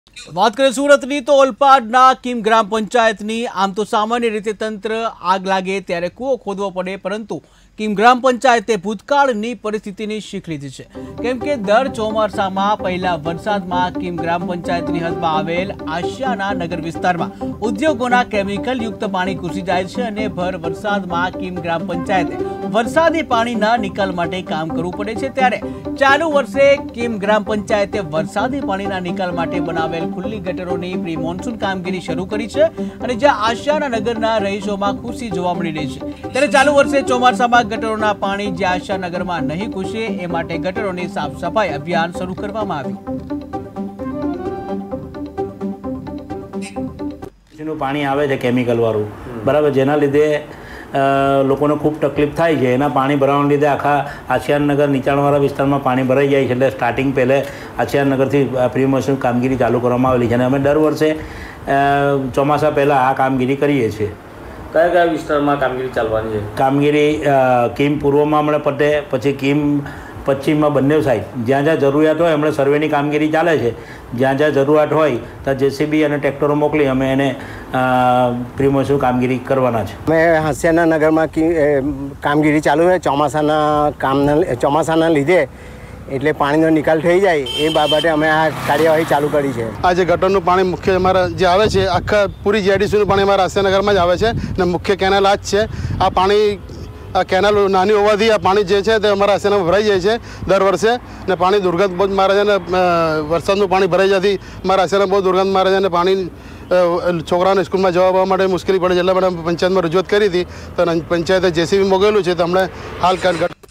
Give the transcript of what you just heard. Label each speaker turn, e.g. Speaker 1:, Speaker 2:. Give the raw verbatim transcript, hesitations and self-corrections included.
Speaker 1: વાત કરીએ સુરતની તો ઓલપાડના કિમ ગ્રામ પંચાયતની આમ તો સામાન્ય રીતે તંત્ર આગ લાગે ત્યારે કૂવો ખોદવો પડે, પરંતુ કિમ ગ્રામ પંચાયતે ભૂતકાળની પરિસ્થિતિની શીખ લીધી છે, કેમ કે દર ચોમાસામાં પહેલા વરસાદમાં કિમ ગ્રામ પંચાયતની હદમાં આવેલ આશિયાના નગર વિસ્તારમાં ઉદ્યોગોના કેમિકલ યુક્ત પાણી ઘૂસી જાય છે અને ભર વરસાદમાં કિમ ગ્રામ પંચાયતે વરસાદી પાણીના નિકાલ માટે કામ કરવું પડે છે। ત્યારે ચાલુ વર્ષે કિમ ગ્રામ પંચાયતે વરસાદી પાણીના નિકાલ માટે બનાવેલ ખુલ્લી ગટરોની પ્રી મોન્સૂન કામગીરી શરૂ કરી છે અને જ્યાં આશિયાના નગરના રહીશોમાં ખુશી જોવા મળી રહી છે। ત્યારે ચાલુ વર્ષે ચોમાસામાં ગટરોના પાણી જ્યાં આશિયા નગરમાં નહીં ઘૂસે એ માટે ગટરોની સાફ સફાઈ અભિયાન શરૂ કરવામાં
Speaker 2: આવ્યું। પાણી આવે છે કેમિકલ વાળું, બરાબર, જેના લીધે લોકોને ખૂબ તકલીફ થાય છે। એના પાણી ભરાવાના લીધે આખા આશિયાનગર નીચાણવાળા વિસ્તારમાં પાણી ભરાઈ જાય છે। એટલે સ્ટાર્ટિંગ પહેલે આશિયાનગરથી પ્રી મોન્સૂન કામગીરી ચાલુ કરવામાં આવેલી છે અને અમે દર વર્ષે ચોમાસા પહેલાં આ કામગીરી કરીએ છીએ।
Speaker 3: કયા કયા વિસ્તારમાં કામગીરી ચાલવાની છે?
Speaker 2: કામગીરી કિમ પૂર્વમાં હમણાં પતે, પછી કિમ પશ્ચિમમાં બંને સાઈડ જ્યાં જ્યાં જરૂરિયાત હોય હમણાં સર્વેની કામગીરી ચાલે છે। જ્યાં જ્યાં જરૂરિયાત હોય ત્યાં જેસીબી અને ટ્રેક્ટરો મોકલી અમે એને પ્રી મોન્સૂન કામગીરી કરવાના છે।
Speaker 4: અમે આશિયાના નગરમાં કામગીરી ચાલુ છે। ચોમાસાના કામના ચોમાસાના લીધે એટલે પાણીનો નિકાલ થઈ જાય એ બાબતે અમે આ કાર્યવાહી ચાલુ કરી છે।
Speaker 5: આ જે ગટરનું પાણી મુખ્ય અમારા જે આવે છે આખા પૂરી જીઆઈડીસીનું પાણી અમારા આશિયાનગરમાં જ આવે છે અને મુખ્ય કેનાલ આ જ છે। આ પાણી આ કેનાલ નાની હોવાથી આ પાણી જે છે તે અમારા આશિયાનામાં ભરાઈ જાય છે દર વર્ષે ને પાણી દુર્ગંધ બહુ જ મારે છે અને વરસાદનું પાણી ભરાઈ જવાથી અમારા આશિયાનામાં બહુ દુર્ગંધ મારે છે અને પાણી છોકરાઓને સ્કૂલમાં જવા આવવા માટે મુશ્કેલી પડે છે। એટલે માટે પંચાયતમાં રજૂઆત કરી હતી તો પંચાયતે જેસીબી મોકલેલું છે તો હમણાં હાલ